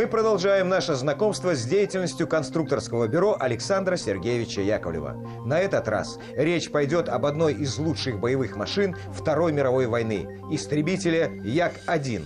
Мы продолжаем наше знакомство с деятельностью конструкторского бюро Александра Сергеевича Яковлева. На этот раз речь пойдет об одной из лучших боевых машин Второй мировой войны – истребителе Як-1.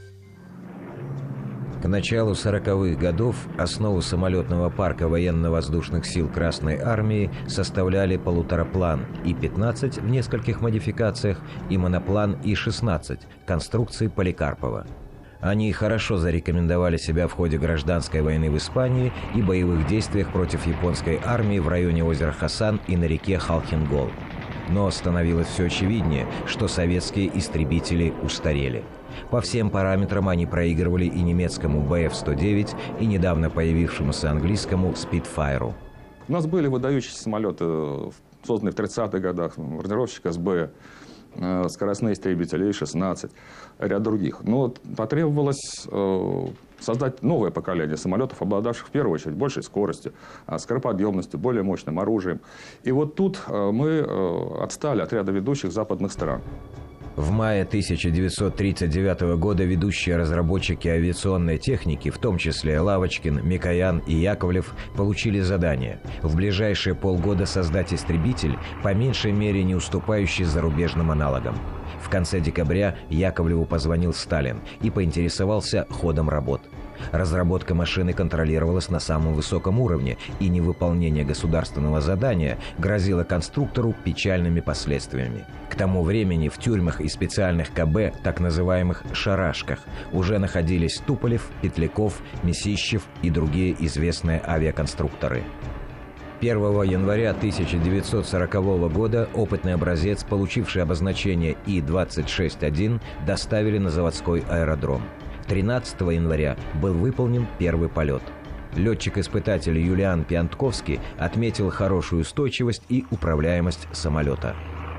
К началу 40-х годов основу самолетного парка военно-воздушных сил Красной Армии составляли полутораплан И-15 в нескольких модификациях и моноплан И-16 конструкции Поликарпова. Они хорошо зарекомендовали себя в ходе гражданской войны в Испании и боевых действиях против японской армии в районе озера Хасан и на реке Халхин-Гол. Но становилось все очевиднее, что советские истребители устарели. По всем параметрам они проигрывали и немецкому БФ-109, и недавно появившемуся английскому Спитфайру. У нас были выдающиеся самолеты, созданные в 30-х годах, бронировщик СБ, скоростные истребители И-16, ряд других. Но потребовалось создать новое поколение самолетов, обладавших в первую очередь большей скоростью, скороподъемностью, более мощным оружием. И вот тут мы отстали от ряда ведущих западных стран. В мае 1939 года ведущие разработчики авиационной техники, в том числе Лавочкин, Микоян и Яковлев, получили задание в ближайшие полгода создать истребитель, по меньшей мере не уступающий зарубежным аналогам. В конце декабря Яковлеву позвонил Сталин и поинтересовался ходом работ. Разработка машины контролировалась на самом высоком уровне, и невыполнение государственного задания грозило конструктору печальными последствиями. К тому времени в тюрьмах и специальных КБ, так называемых «шарашках», уже находились Туполев, Петляков, Месищев и другие известные авиаконструкторы. 1 января 1940 года опытный образец, получивший обозначение И-26-1, доставили на заводской аэродром. 13 января был выполнен первый полет. Летчик-испытатель Юлиан Пиантковский отметил хорошую устойчивость и управляемость самолета.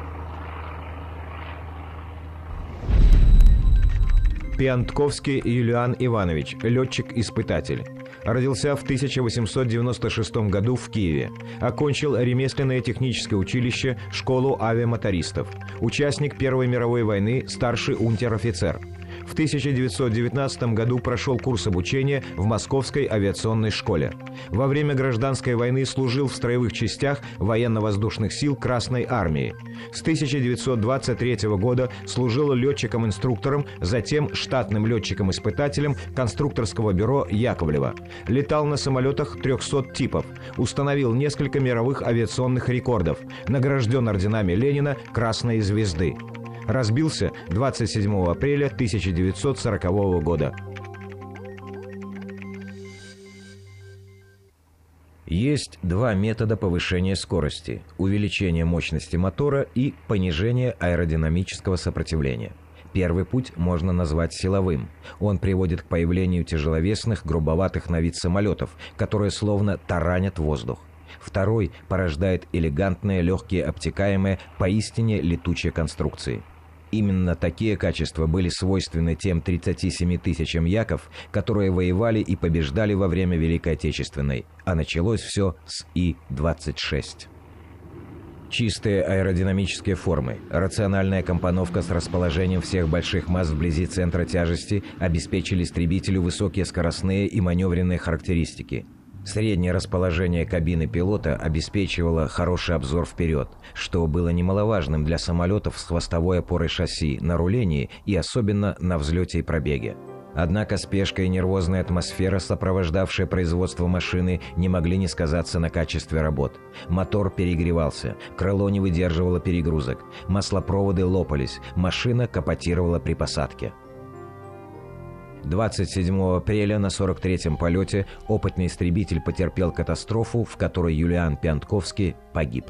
Пиантковский Юлиан Иванович, летчик-испытатель. Родился в 1896 году в Киеве. Окончил ремесленное техническое училище, школу авиамотористов. Участник Первой мировой войны, старший унтер-офицер. В 1919 году прошел курс обучения в Московской авиационной школе. Во время гражданской войны служил в строевых частях военно-воздушных сил Красной Армии. С 1923 года служил летчиком-инструктором, затем штатным летчиком-испытателем конструкторского бюро Яковлева. Летал на самолетах 300 типов, установил несколько мировых авиационных рекордов, награжден орденами Ленина, Красной Звезды. Разбился 27 апреля 1940 года. Есть два метода повышения скорости – увеличение мощности мотора и понижение аэродинамического сопротивления. Первый путь можно назвать силовым. Он приводит к появлению тяжеловесных, грубоватых на вид самолетов, которые словно таранят воздух. Второй порождает элегантные, легкие, обтекаемые, поистине летучие конструкции. Именно такие качества были свойственны тем 37 тысячам Яков, которые воевали и побеждали во время Великой Отечественной, а началось все с И-26. Чистые аэродинамические формы, рациональная компоновка с расположением всех больших масс вблизи центра тяжести обеспечили истребителю высокие скоростные и маневренные характеристики. Среднее расположение кабины пилота обеспечивало хороший обзор вперед, что было немаловажным для самолетов с хвостовой опорой шасси на рулении и особенно на взлете и пробеге. Однако спешка и нервозная атмосфера, сопровождавшая производство машины, не могли не сказаться на качестве работ. Мотор перегревался, крыло не выдерживало перегрузок, маслопроводы лопались, машина капотировала при посадке. 27 апреля на 43-м полете опытный истребитель потерпел катастрофу, в которой Юлиан Пиантковский погиб.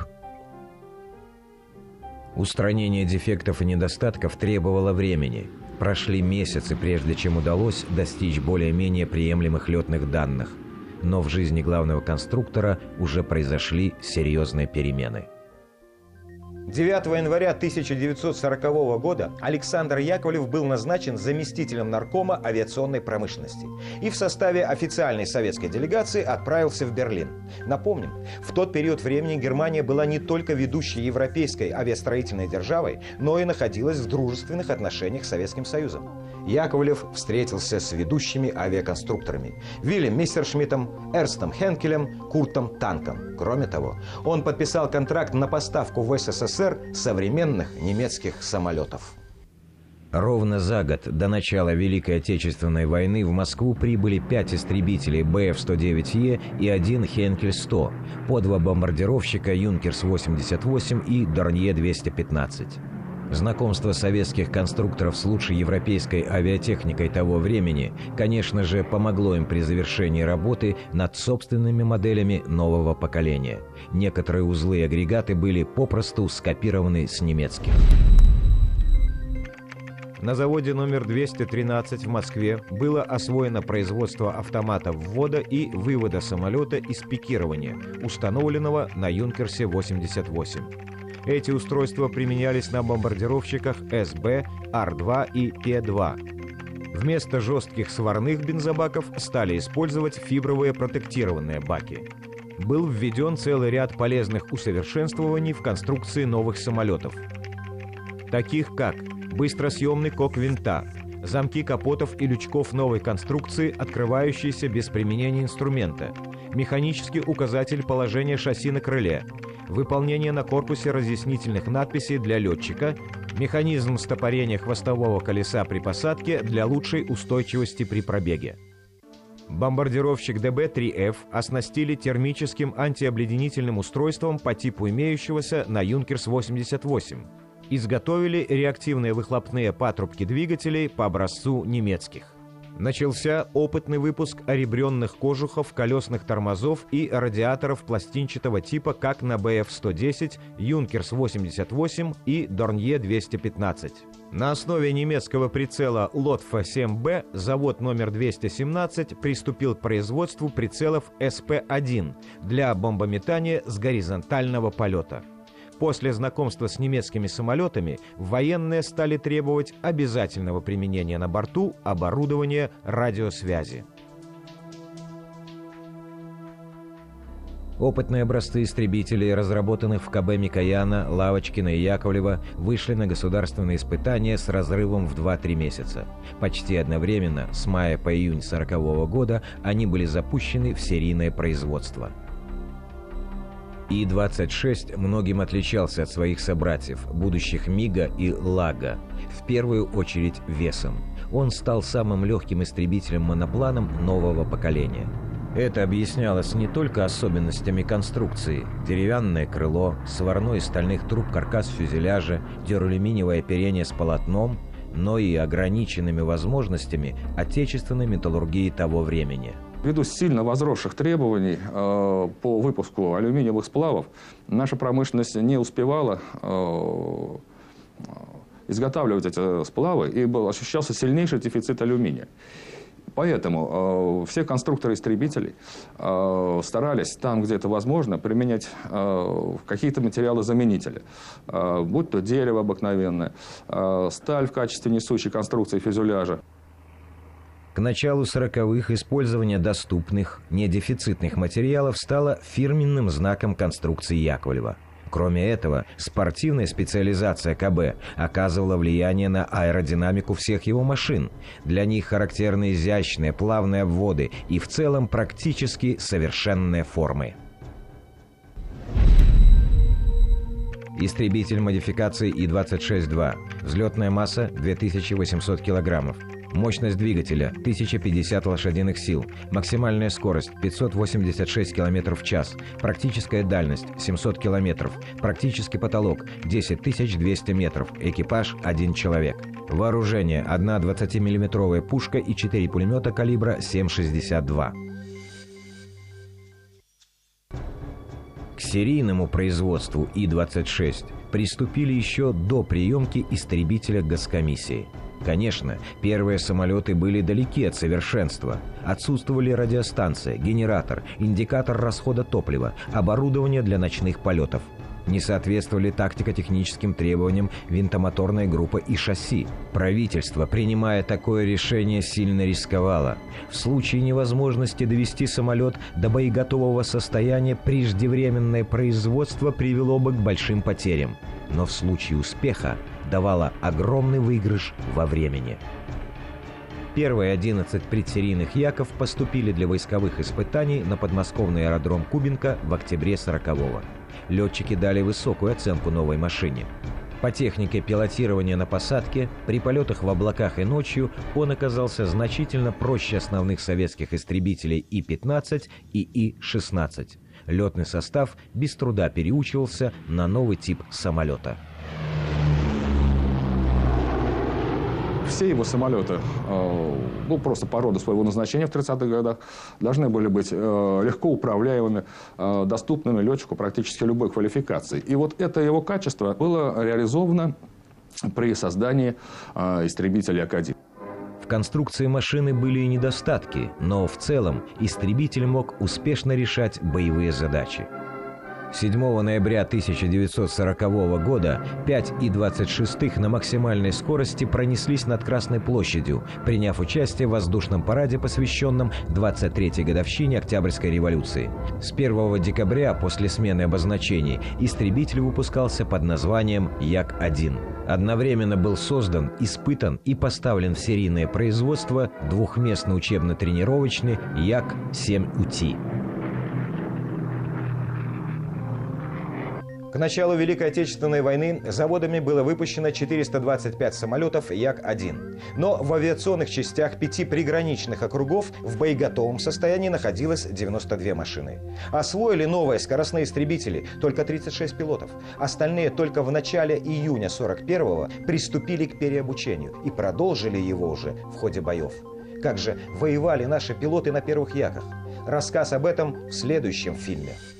Устранение дефектов и недостатков требовало времени. Прошли месяцы, прежде чем удалось достичь более-менее приемлемых летных данных. Но в жизни главного конструктора уже произошли серьезные перемены. 9 января 1940 года Александр Яковлев был назначен заместителем наркома авиационной промышленности и в составе официальной советской делегации отправился в Берлин. Напомним, в тот период времени Германия была не только ведущей европейской авиастроительной державой, но и находилась в дружественных отношениях с Советским Союзом. Яковлев встретился с ведущими авиаконструкторами Вильем Мессершмиттом, Эрнстом Хенкелем, Куртом Танком. Кроме того, он подписал контракт на поставку в СССР современных немецких самолетов. Ровно за год до начала Великой Отечественной войны в Москву прибыли 5 истребителей БФ-109Е и 1 Хенкель-100, по 2 бомбардировщика Юнкерс-88 и Дорнье-215. Знакомство советских конструкторов с лучшей европейской авиатехникой того времени, конечно же, помогло им при завершении работы над собственными моделями нового поколения. Некоторые узлы и агрегаты были попросту скопированы с немецких. На заводе номер 213 в Москве было освоено производство автомата ввода и вывода самолета из пикирования, установленного на Юнкерсе-88. Эти устройства применялись на бомбардировщиках СБ, Ар-2 и П-2. Вместо жестких сварных бензобаков стали использовать фибровые протектированные баки. Был введен целый ряд полезных усовершенствований в конструкции новых самолетов, таких как быстросъемный кок винта, замки капотов и лючков новой конструкции, открывающиеся без применения инструмента, механический указатель положения шасси на крыле, выполнение на корпусе разъяснительных надписей для летчика, механизм стопорения хвостового колеса при посадке для лучшей устойчивости при пробеге. Бомбардировщик ДБ-3Ф оснастили термическим антиобледенительным устройством по типу имеющегося на Юнкерс-88. Изготовили реактивные выхлопные патрубки двигателей по образцу немецких. Начался опытный выпуск оребренных кожухов, колесных тормозов и радиаторов пластинчатого типа как на БФ-110, Юнкерс-88 и Дорнье-215. На основе немецкого прицела Лотфа-7Б завод номер 217 приступил к производству прицелов СП-1 для бомбометания с горизонтального полета. После знакомства с немецкими самолетами военные стали требовать обязательного применения на борту оборудования радиосвязи. Опытные образцы истребителей, разработанных в КБ Микояна, Лавочкина и Яковлева, вышли на государственные испытания с разрывом в 2-3 месяца. Почти одновременно, с мая по июнь 1940 года, они были запущены в серийное производство. И-26 многим отличался от своих собратьев, будущих МиГа и Лага, в первую очередь весом. Он стал самым легким истребителем-монопланом нового поколения. Это объяснялось не только особенностями конструкции – деревянное крыло, сварной из стальных труб каркас фюзеляжа, дюралюминиевое оперение с полотном, но и ограниченными возможностями отечественной металлургии того времени. Ввиду сильно возросших требований по выпуску алюминиевых сплавов, наша промышленность не успевала изготавливать эти сплавы, и ощущался сильнейший дефицит алюминия. Поэтому все конструкторы истребителей старались там, где это возможно, применять какие-то материалы-заменители. Будь то дерево обыкновенное, сталь в качестве несущей конструкции фюзеляжа. К началу 40-х использование доступных, недефицитных материалов стало фирменным знаком конструкции Яковлева. Кроме этого, спортивная специализация КБ оказывала влияние на аэродинамику всех его машин. Для них характерны изящные, плавные обводы и в целом практически совершенные формы. Истребитель модификации И-26-2. Взлетная масса 2800 килограммов. Мощность двигателя 1050 лошадиных сил. Максимальная скорость 586 км в час. Практическая дальность 700 км. Практический потолок 10200 метров. Экипаж 1 человек. Вооружение: 1 20-мм пушка и 4 пулемета калибра 7,62. К серийному производству И-26 приступили еще до приемки истребителя госкомиссии. Конечно, первые самолеты были далеки от совершенства. Отсутствовали радиостанция, генератор, индикатор расхода топлива, оборудование для ночных полетов. Не соответствовали тактико-техническим требованиям винтомоторная группа и шасси. Правительство, принимая такое решение, сильно рисковало. В случае невозможности довести самолет до боеготового состояния преждевременное производство привело бы к большим потерям. Но в случае успеха давало огромный выигрыш во времени. Первые 11 предсерийных Яков поступили для войсковых испытаний на подмосковный аэродром Кубинка в октябре 40-го. Летчики дали высокую оценку новой машине. По технике пилотирования на посадке, при полетах в облаках и ночью он оказался значительно проще основных советских истребителей И-15 и И-16. Летный состав без труда переучивался на новый тип самолета. Все его самолеты, просто по роду своего назначения в 30-х годах, должны были быть легко управляемыми, доступными летчику практически любой квалификации. И вот это его качество было реализовано при создании истребителя Як-1. В конструкции машины были и недостатки, но в целом истребитель мог успешно решать боевые задачи. 7 ноября 1940 года 5 И-26 на максимальной скорости пронеслись над Красной площадью, приняв участие в воздушном параде, посвященном 23-й годовщине Октябрьской революции. С 1 декабря, после смены обозначений, истребитель выпускался под названием Як-1. Одновременно был создан, испытан и поставлен в серийное производство двухместный учебно-тренировочный Як-7УТ. К началу Великой Отечественной войны заводами было выпущено 425 самолетов Як-1. Но в авиационных частях 5 приграничных округов в боеготовом состоянии находилось 92 машины. Освоили новые скоростные истребители только 36 пилотов. Остальные только в начале июня 41-го приступили к переобучению и продолжили его уже в ходе боев. Как же воевали наши пилоты на первых Яках? Рассказ об этом в следующем фильме.